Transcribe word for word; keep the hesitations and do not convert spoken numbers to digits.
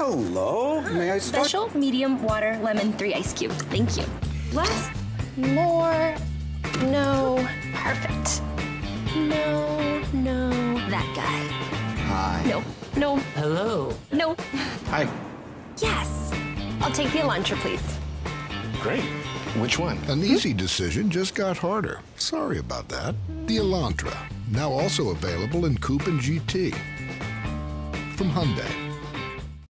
Hello. May I start? Special, medium, water, lemon, three ice cubes. Thank you. Less, more, no. Perfect. No, no. That guy. Hi. No, no, Hello. no. Hi. Yes. I'll take the Elantra, please. Great. Which one? An easy decision just got harder. Sorry about that. The Elantra, now also available in Coupe and G T. From Hyundai.